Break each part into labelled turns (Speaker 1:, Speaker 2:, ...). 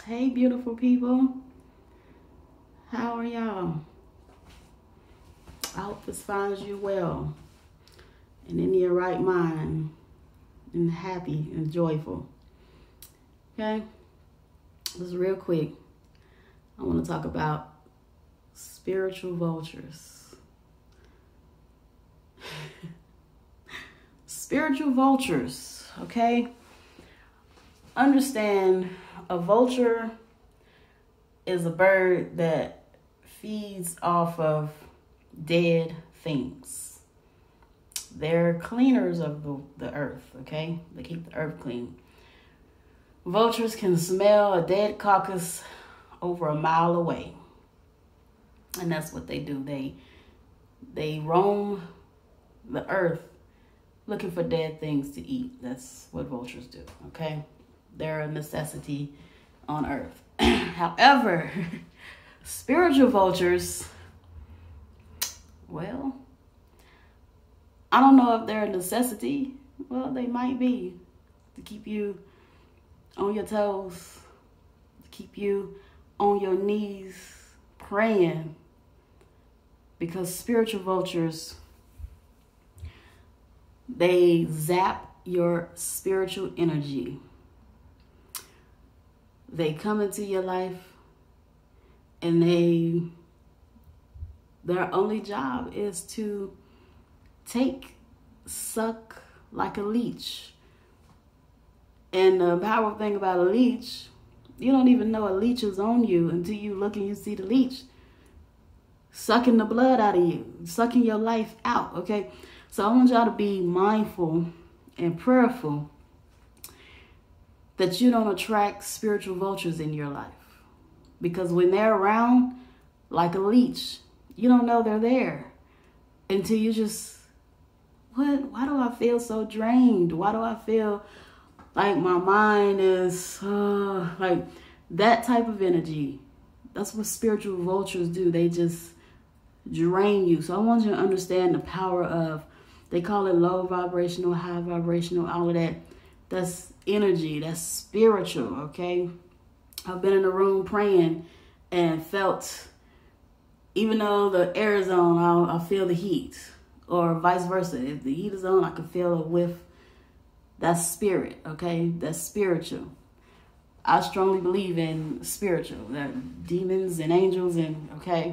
Speaker 1: Hey, beautiful people. How are y'all? I hope this finds you well and in your right mind and happy and joyful. Okay? Just real quick, I want to talk about spiritual vultures. Spiritual vultures, okay? Understand, a vulture is a bird that feeds off of dead things. They're cleaners of the earth, okay? They keep the earth clean. Vultures can smell a dead carcass over a mile away. And that's what they do. They roam the earth looking for dead things to eat. That's what vultures do, okay? They're a necessity on earth. However, spiritual vultures, well, I don't know if they're a necessity. Well, they might be, to keep you on your toes, to keep you on your knees praying, because spiritual vultures, they zap your spiritual energy. They come into your life and their only job is to suck like a leech. And the powerful thing about a leech, you don't even know a leech is on you until you look and you see the leech sucking the blood out of you, sucking your life out, okay? So I want y'all to be mindful and prayerful that you don't attract spiritual vultures in your life. Because when they're around, like a leech, you don't know they're there until you just, why do I feel so drained? Why do I feel like my mind is, like that type of energy? That's what spiritual vultures do. They just drain you. So I want you to understand the power of, they call it low vibrational, high vibrational, all of that. That's energy, that's spiritual, okay? I've been in a room praying and felt, even though the air is on, I'll feel the heat, or vice versa. If the heat is on, I can feel a whiff. That's spirit, okay? That's spiritual. I strongly believe in spiritual. There are demons and angels, and okay?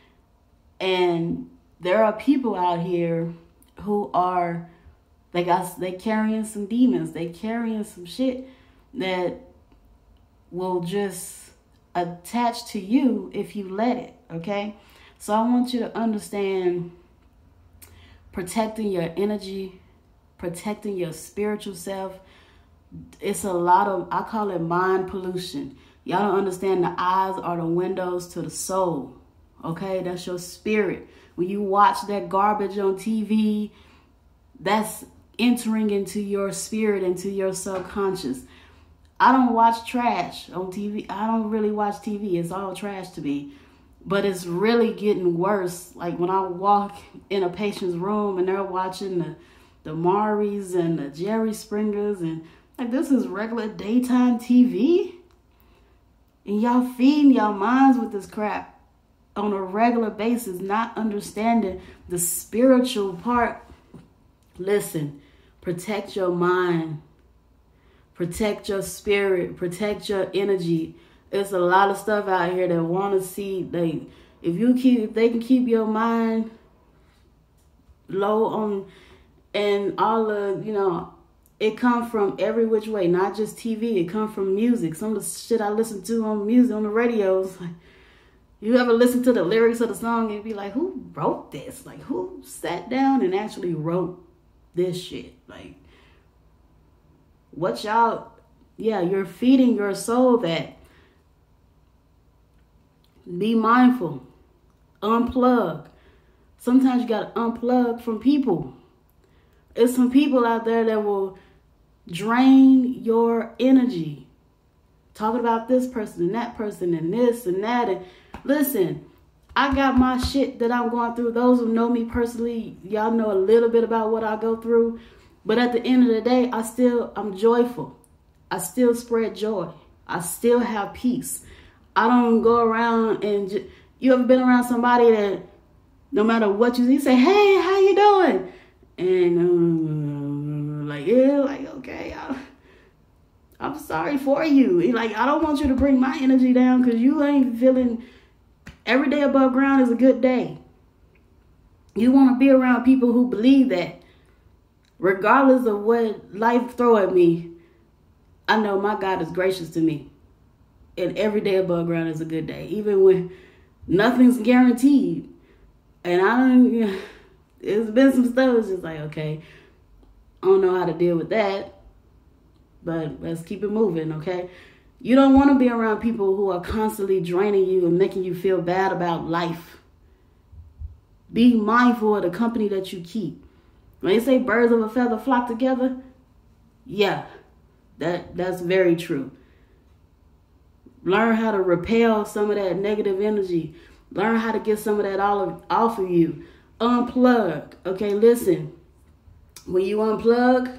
Speaker 1: And there are people out here who are, they carrying some demons. They carrying some shit that will just attach to you if you let it, okay? So I want you to understand protecting your energy, protecting your spiritual self. It's a lot of, I call it mind pollution. Y'all don't understand, the eyes are the windows to the soul, okay? That's your spirit. When you watch that garbage on TV, that's entering into your spirit, into your subconscious. I don't watch trash on TV. I don't really watch TV. It's all trash to me. But it's really getting worse. Like when I walk in a patient's room and they're watching the Maury's and the Jerry Springers, and like, this is regular daytime TV. And y'all feeding y'all minds with this crap on a regular basis, not understanding the spiritual part. Listen, protect your mind, protect your spirit, protect your energy. There's a lot of stuff out here that want to see, if they can keep your mind low on, and all the, it comes from every which way, not just TV. It comes from music. Some of the shit I listen to on music, on the radios, like, you ever listen to the lyrics of the song and be like, who wrote this? Like, who sat down and actually wrote this shit? Like, what y'all, you're feeding your soul that. Be mindful. Unplug. Sometimes you got to unplug from people. There's some people out there that will drain your energy. Talking about this person and that person and this and that. And listen, I got my shit that I'm going through. Those who know me personally, y'all know a little bit about what I go through. But at the end of the day, I'm joyful. I still spread joy. I still have peace. I don't go around and you ever been around somebody that no matter what you say, hey, how you doing? And like, yeah, like, okay, I'm sorry for you. Like, I don't want you to bring my energy down because you ain't feeling, every day above ground is a good day. You want to be around people who believe that regardless of what life throw at me, I know my God is gracious to me. And every day above ground is a good day. Even when nothing's guaranteed. And it's been some stuff. It's just like, okay, I don't know how to deal with that. But let's keep it moving, okay? You don't want to be around people who are constantly draining you and making you feel bad about life. Be mindful of the company that you keep. When they say birds of a feather flock together, yeah, that's very true. Learn how to repel some of that negative energy. Learn how to get some of that off of you. Unplug. Okay, listen. When you unplug,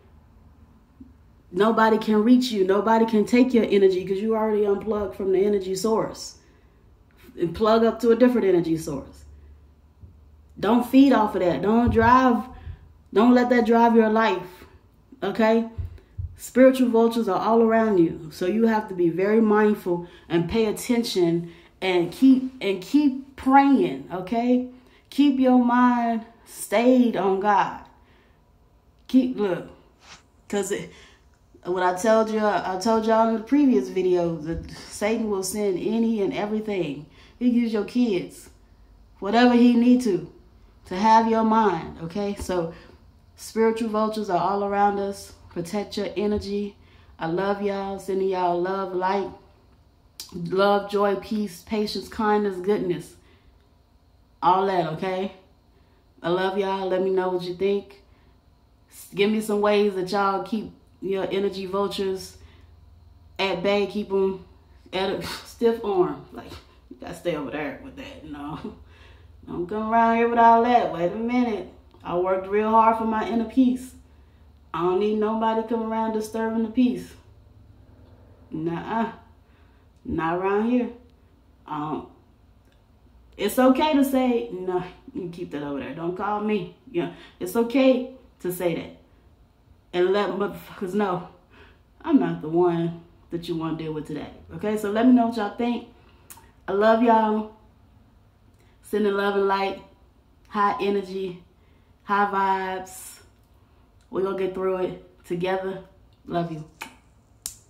Speaker 1: nobody can reach you. Nobody can take your energy because you already unplugged from the energy source. And plug up to a different energy source. Don't feed off of that. Don't let that drive your life. Okay? Spiritual vultures are all around you. So you have to be very mindful and pay attention and keep praying, okay? Keep your mind stayed on God. Look, because what I told y'all in the previous video, that Satan will send any and everything. He'll use your kids, whatever he need to have your mind, okay? So spiritual vultures are all around us. Protect your energy. I love y'all. Sending y'all love, light, love, joy, peace, patience, kindness, goodness. All that, okay? I love y'all. Let me know what you think. Give me some ways that y'all keep your energy vultures at bay. Keep them at a stiff arm. Like, you gotta stay over there with that, no. Don't come around here with all that. Wait a minute. I worked real hard for my inner peace. I don't need nobody coming around disturbing the peace. Nuh-uh. Not around here. It's okay to say, no, you keep that over there. Don't call me. Yeah, it's okay to say that. And let motherfuckers know I'm not the one that you want to deal with today. Okay, so let me know what y'all think. I love y'all. Sending love and light. High energy. High vibes. We're going to get through it together. Love you.